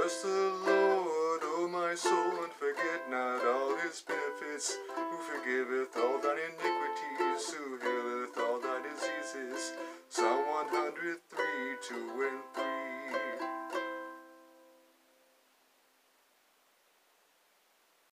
Bless the Lord, O my soul, and forget not all his benefits, who forgiveth all